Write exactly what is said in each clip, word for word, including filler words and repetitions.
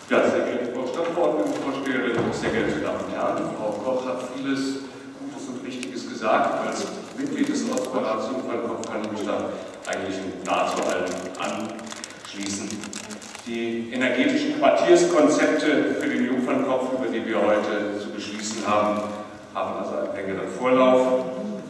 Ja, sehr geehrte Frau Stadtverordnetenvorsteherin, sehr geehrte Damen und Herren, Frau Koch hat vieles Gutes und Richtiges gesagt. Als Mitglied des Ortsbeirats Jungfernkopf kann ich mich da eigentlich nahezu allem anschließen. Die energetischen Quartierskonzepte für den Jungfernkopf, über die wir heute zu beschließen haben, haben also einen längeren Vorlauf.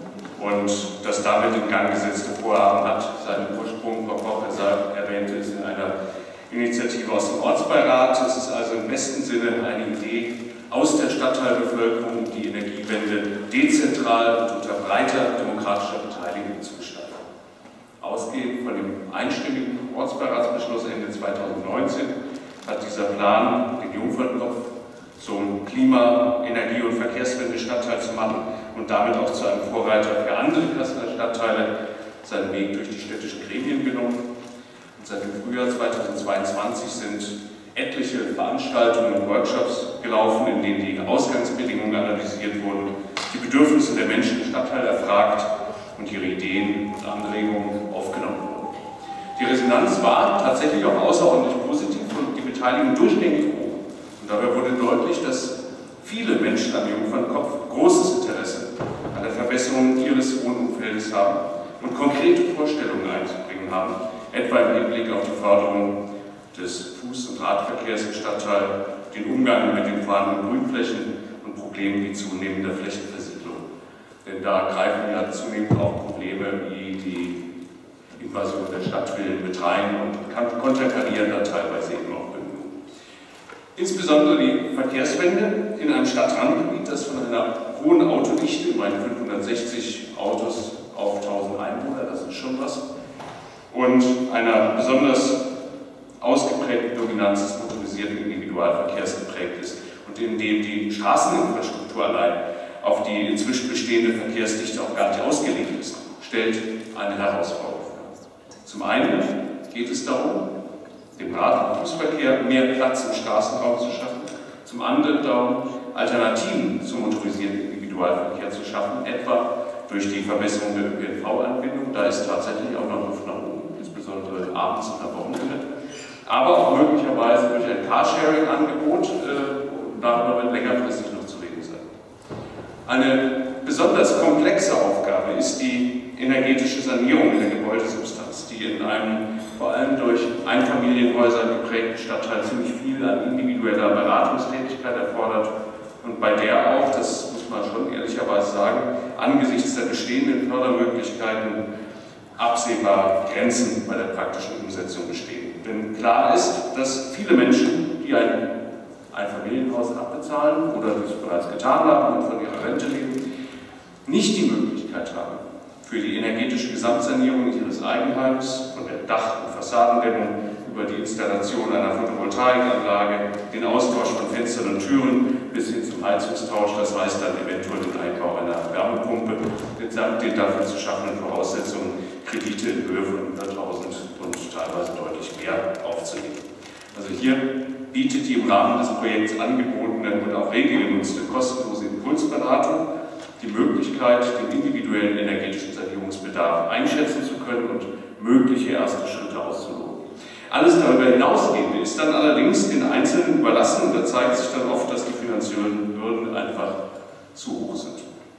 Und das damit in Gang gesetzte Vorhaben hat seinen Ursprung, Frau Koch erwähnte es, in einer Initiative aus dem Ortsbeirat. Es ist also im besten Sinne eine Idee aus der Stadtteilbevölkerung, die Energiewende dezentral und unter breiter demokratischer Beteiligung zu gestalten. Ausgehend von dem einstimmigen Ortsbeiratsbeschluss Ende zweitausendneunzehn hat dieser Plan, den Jungfernkopf zum Klima-, Energie- und Verkehrswende-Stadtteil zu machen und damit auch zu einem Vorreiter für andere Kasseler Stadtteile, seinen Weg durch die städtischen Gremien genommen. Und seit dem Frühjahr zweitausendzweiundzwanzig sind etliche Veranstaltungen und Workshops gelaufen, in denen die Ausgangsbedingungen analysiert wurden, die Bedürfnisse der Menschen im Stadtteil erfragt und ihre Ideen und Anregungen aufgenommen wurden. Die Resonanz war tatsächlich auch außerordentlich positiv und die Beteiligung durchgängig hoch. Und dabei wurde deutlich, dass viele Menschen am Jungfernkopf großes Interesse an der Verbesserung ihres Wohnumfeldes haben und konkrete Vorstellungen einzubringen haben, etwa im Hinblick auf die Förderung des Fuß- und Radverkehrs im Stadtteil, den Umgang mit den vorhandenen Grünflächen und Problemen wie zunehmender Flächenversiegelung. Denn da greifen ja zunehmend auch Probleme wie die Invasion der Stadtvillen mit rein und konterkarieren da teilweise eben auch Bemühungen. Insbesondere die Verkehrswende in einem Stadtrandgebiet, das von einer hohen Autodichte, immerhin fünfhundertsechzig Autos auf tausend Einwohner, das ist schon was, und einer besonders ausgeprägten Dominanz des motorisierten Individualverkehrs geprägt ist und in dem die Straßeninfrastruktur allein auf die inzwischen bestehende Verkehrsdichte auch gar nicht ausgelegt ist, stellt eine Herausforderung dar. Zum einen geht es darum, dem Rad- und Fußverkehr mehr Platz im Straßenraum zu schaffen, zum anderen darum, Alternativen zum motorisierten Individualverkehr zu schaffen, etwa durch die Verbesserung der Ö P N V-Anbindung. Da ist tatsächlich auch noch Luft nach oben, insbesondere abends und am Wochenende. Aber auch möglicherweise durch ein Carsharing-Angebot, äh, darüber wird längerfristig noch zu reden sein. Eine besonders komplexe Aufgabe ist die energetische Sanierung in der Gebäudesubstanz, die in einem vor allem durch Einfamilienhäuser geprägten Stadtteil ziemlich viel an individueller Beratungstätigkeit erfordert und bei der auch, das muss man schon ehrlicherweise sagen, angesichts der bestehenden Fördermöglichkeiten absehbar Grenzen bei der praktischen Umsetzung bestehen. Denn klar ist, dass viele Menschen, die ein Einfamilienhaus abbezahlen oder das bereits getan haben und von ihrer Rente leben, nicht die Möglichkeit haben, für die energetische Gesamtsanierung ihres Eigenheims, von der Dach- und Fassadendämmung über die Installation einer Photovoltaikanlage, den Austausch von Fenstern und Türen bis hin zum Heizungstausch, das heißt dann eventuell den Einbau einer Wärmepumpe, mitsamt den dafür zu schaffenden Voraussetzungen, Kredite in Höhe von hunderttausend und teilweise deutlich mehr aufzunehmen. Also hier bietet die im Rahmen des Projekts angebotene und auch rege genutzte kostenlose Impulsberatung die Möglichkeit, den individuellen energetischen Sanierungsbedarf einschätzen zu können und mögliche erste Schritte auszuloten. Alles darüber hinausgehende ist dann allerdings den Einzelnen überlassen und da zeigt sich dann oft, dass die finanziellen Hürden einfach zu hoch sind.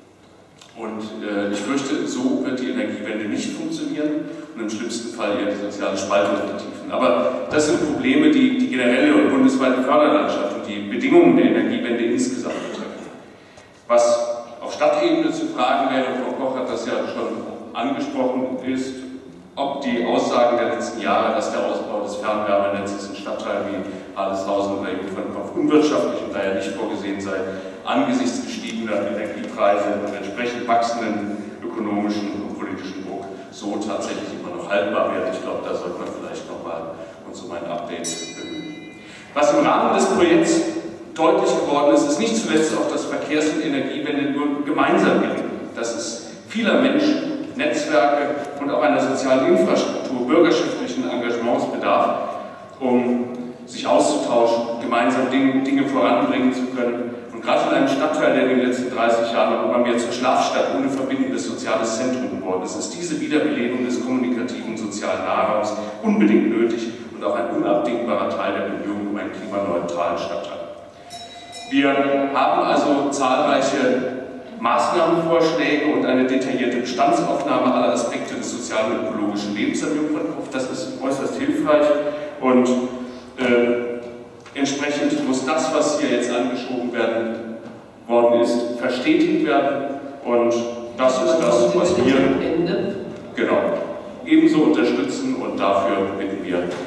Und äh, ich fürchte, so wird die Energiewende nicht funktionieren und im schlimmsten Fall eher die soziale Spaltung vertiefen. Aber das sind Probleme, die die generelle und bundesweite Förderlandschaft und die Bedingungen der Energiewende insgesamt betreffen. Was auf Stadtebene zu fragen wäre, Frau Koch hat das ja schon angesprochen, ist, ob die Aussagen der letzten Jahre, dass der Ausbau des Fernwärmenetzes in Stadtteilen wie Adleshausen oder Jungfernkopf unwirtschaftlich und daher nicht vorgesehen sei, angesichts gestiegener Energiepreise und entsprechend wachsenden ökonomischen und politischen Druck so tatsächlich immer noch haltbar werden. Ich glaube, da sollte man vielleicht nochmal uns um ein Update bemühen. Was im Rahmen des Projekts deutlich geworden ist, ist nicht zuletzt auch, dass Verkehrs- und Energiewende nur gemeinsam gelingen, dass es vieler Menschen, Netzwerke und auch einer sozialen Infrastruktur, bürgerschaftlichen Engagements bedarf, um sich auszutauschen, gemeinsam Dinge, Dinge voranbringen zu können. Und gerade in einem Stadtteil Stadtteil, der in den letzten dreißig Jahren noch immer mehr zur Schlafstadt ohne verbindendes soziales Zentrum geworden ist, ist diese Wiederbelebung des kommunikativen sozialen Nahraums unbedingt nötig und auch ein unabdingbarer Teil der Bemühungen um einen klimaneutralen Stadtteil. Wir haben also zahlreiche Maßnahmenvorschläge und eine detaillierte Bestandsaufnahme aller Aspekte des sozialen und ökologischen Lebens am Jungfernhof. Das ist äußerst hilfreich und äh, entsprechend muss das, was hier jetzt angeschoben werden worden ist, verstetigt werden und das ist das, was wir genau ebenso unterstützen und dafür bitten wir